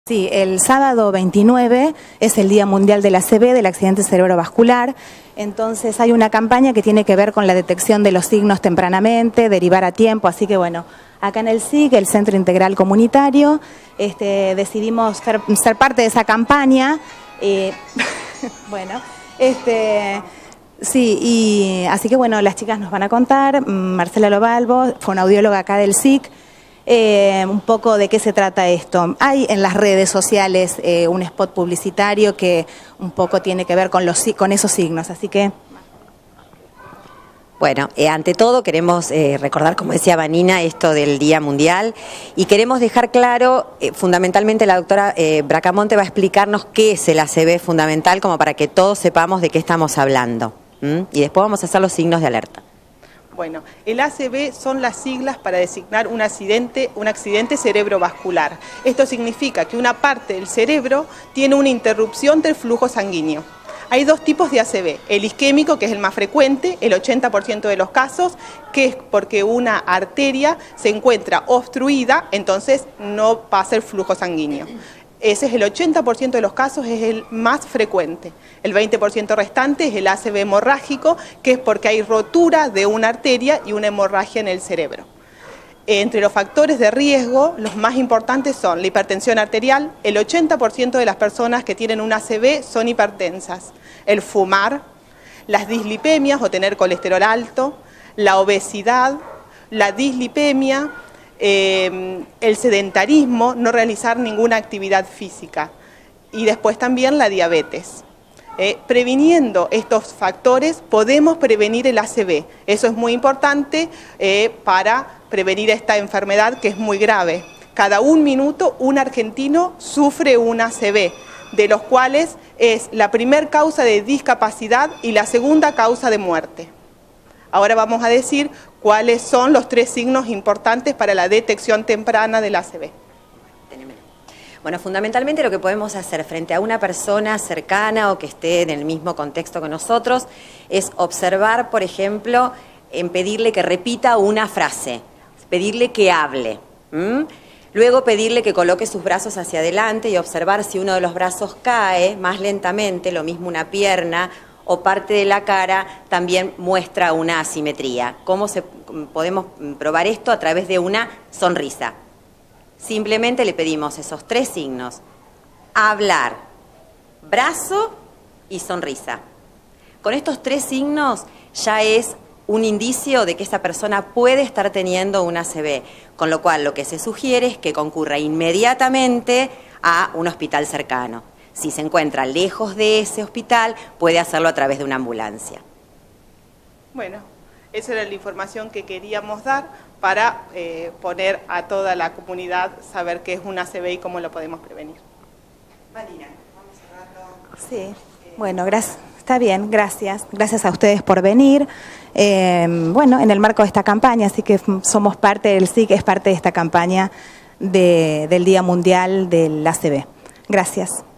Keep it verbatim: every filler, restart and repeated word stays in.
Sí, el sábado veintinueve es el Día Mundial del A C V, del accidente cerebrovascular. Entonces hay una campaña que tiene que ver con la detección de los signos tempranamente, derivar a tiempo. Así que bueno, acá en el S I C, el Centro Integral Comunitario, este, decidimos ser, ser parte de esa campaña. Eh, bueno, este... Sí, y así que bueno, las chicas nos van a contar. Marcela Lobalvo, fonoaudióloga acá del S I C, eh, un poco de qué se trata esto. Hay en las redes sociales eh, un spot publicitario que un poco tiene que ver con, los, con esos signos, así que... Bueno, eh, ante todo queremos eh, recordar, como decía Vanina, esto del Día Mundial y queremos dejar claro, eh, fundamentalmente la doctora eh, Bracamonte va a explicarnos qué es el A C V fundamental, como para que todos sepamos de qué estamos hablando. ¿Mm? Y después vamos a hacer los signos de alerta. Bueno, el A C V son las siglas para designar un accidente, un accidente cerebrovascular. Esto significa que una parte del cerebro tiene una interrupción del flujo sanguíneo. Hay dos tipos de A C V, el isquémico, que es el más frecuente, el ochenta por ciento de los casos, que es porque una arteria se encuentra obstruida, entonces no pasa el flujo sanguíneo. Ese es el ochenta por ciento de los casos, es el más frecuente. El veinte por ciento restante es el A C V hemorrágico, que es porque hay rotura de una arteria y una hemorragia en el cerebro. Entre los factores de riesgo, los más importantes son la hipertensión arterial. El ochenta por ciento de las personas que tienen un A C V son hipertensas. El fumar, las dislipemias o tener colesterol alto, la obesidad, la dislipemia, eh, el sedentarismo, no realizar ninguna actividad física. Y después también la diabetes. Eh, previniendo estos factores podemos prevenir el A C V. Eso es muy importante eh, para prevenir esta enfermedad que es muy grave. Cada un minuto un argentino sufre un A C V, de los cuales es la primer causa de discapacidad y la segunda causa de muerte. Ahora vamos a decir cuáles son los tres signos importantes para la detección temprana del A C V. Bueno, fundamentalmente lo que podemos hacer frente a una persona cercana o que esté en el mismo contexto que nosotros es observar, por ejemplo, en pedirle que repita una frase, pedirle que hable. ¿Mm? Luego pedirle que coloque sus brazos hacia adelante y observar si uno de los brazos cae más lentamente, lo mismo una pierna o parte de la cara también muestra una asimetría. ¿Cómo se, podemos probar esto? A través de una sonrisa. Simplemente le pedimos esos tres signos: hablar, brazo y sonrisa. Con estos tres signos ya es un indicio de que esa persona puede estar teniendo un A C V, con lo cual lo que se sugiere es que concurra inmediatamente a un hospital cercano. Si se encuentra lejos de ese hospital, puede hacerlo a través de una ambulancia. Bueno, esa era la información que queríamos dar para eh, poner a toda la comunidad saber qué es un A C V y cómo lo podemos prevenir. Vanina, vamos a cerrarlo. Sí, bueno, gracias. Está bien, gracias. Gracias a ustedes por venir. Eh, bueno, en el marco de esta campaña, así que somos parte del S I C, es parte de esta campaña de, del Día Mundial del A C V. Gracias.